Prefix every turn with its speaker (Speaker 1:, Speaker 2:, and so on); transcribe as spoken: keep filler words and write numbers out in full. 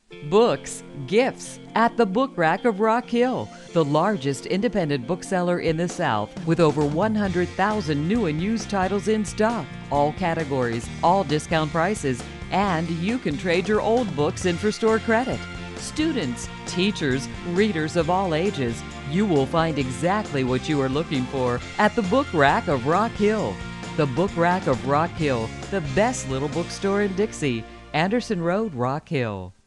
Speaker 1: Books, gifts at the Book Rack of Rock Hill, the largest independent bookseller in the South with over one hundred thousand new and used titles in stock. All categories, all discount prices, and you can trade your old books in for store credit. Students, teachers, readers of all ages, you will find exactly what you are looking for at the Book Rack of Rock Hill. The Book Rack of Rock Hill, the best little bookstore in Dixie, Anderson Road, Rock Hill.